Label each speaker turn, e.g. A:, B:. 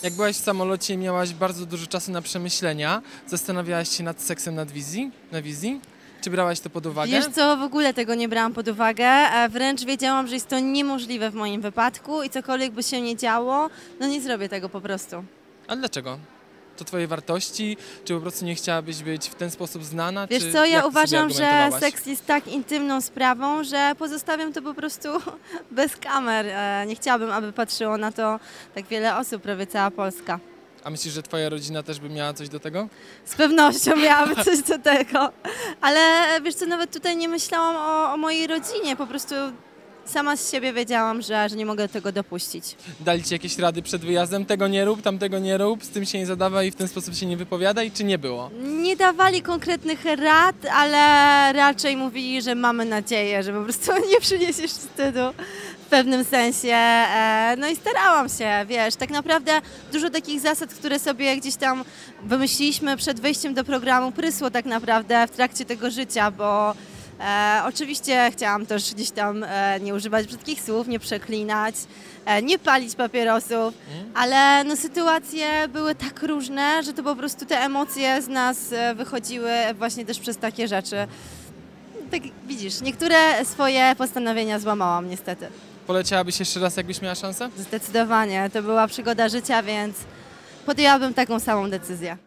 A: Jak byłaś w samolocie i miałaś bardzo dużo czasu na przemyślenia, zastanawiałaś się nad seksem na wizji? Czy brałaś to pod uwagę?
B: Wiesz co, w ogóle tego nie brałam pod uwagę, wręcz wiedziałam, że jest to niemożliwe w moim wypadku i cokolwiek by się nie działo, no nie zrobię tego po prostu.
A: A dlaczego? To twoje wartości? Czy po prostu nie chciałabyś być w ten sposób znana?
B: Wiesz
A: czy
B: co,
A: jak
B: ja
A: ty
B: uważam,
A: sobie
B: że
A: argumentowałaś?
B: seks jest tak intymną sprawą, że pozostawiam to po prostu bez kamer. Nie chciałabym, aby patrzyło na to tak wiele osób, prawie cała Polska.
A: A myślisz, że twoja rodzina też by miała coś do tego?
B: Z pewnością miałaby coś do tego, ale wiesz co, nawet tutaj nie myślałam o mojej rodzinie, po prostu sama z siebie wiedziałam, że nie mogę tego dopuścić.
A: Dali ci jakieś rady przed wyjazdem? Tego nie rób, tamtego nie rób, z tym się nie zadawaj i w ten sposób się nie wypowiadaj, czy nie było?
B: Nie dawali konkretnych rad, ale raczej mówili, że mamy nadzieję, że po prostu nie przyniesiesz wstydu w pewnym sensie. No i starałam się, wiesz, tak naprawdę dużo takich zasad, które sobie gdzieś tam wymyśliliśmy przed wejściem do programu, prysło tak naprawdę w trakcie tego życia, bo oczywiście chciałam też gdzieś tam nie używać brzydkich słów, nie przeklinać, nie palić papierosów, ale no, sytuacje były tak różne, że to po prostu te emocje z nas wychodziły właśnie też przez takie rzeczy. Tak widzisz, niektóre swoje postanowienia złamałam niestety.
A: Poleciałabyś jeszcze raz, jakbyś miała szansę?
B: Zdecydowanie, to była przygoda życia, więc podjęłabym taką samą decyzję.